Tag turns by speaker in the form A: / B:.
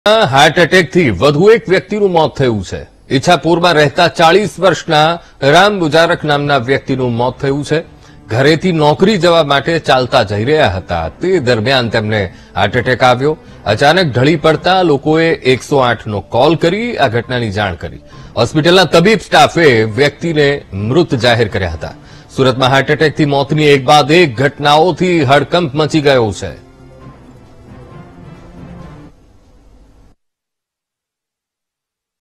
A: Heart એટેકથી વધુ એક વ્યક્તિનું મોત થયું છે। ઈચ્છાપુરમાં રહેતા 40 વર્ષના રામ બુજારક નામના વ્યક્તિનું મોત થયું છે। ઘરેથી નોકરી જવા માટે ચાલતા જઈ રહ્યા હતા તે દરમિયાન તેમને હાર્ટ એટેક આવ્યો। અચાનક ઢળી પડતા લોકોએ 108નો કોલ કરી આ ઘટનાની જાણ કરી। હોસ્પિટલના તબીબ સ્ટાફે વ્યક્તિને મૃત જાહેર કર્યા હતા। સુરતમાં હાર્ટ એટેકથી મોતની એક બાદ એક ઘટનાઓથી હડકંપ મચી ગયો છે।